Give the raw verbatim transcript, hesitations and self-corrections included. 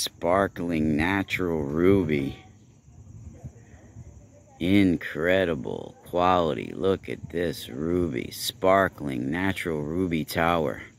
sparkling natural ruby. Incredible quality. Look at this ruby. Sparkling natural ruby tower.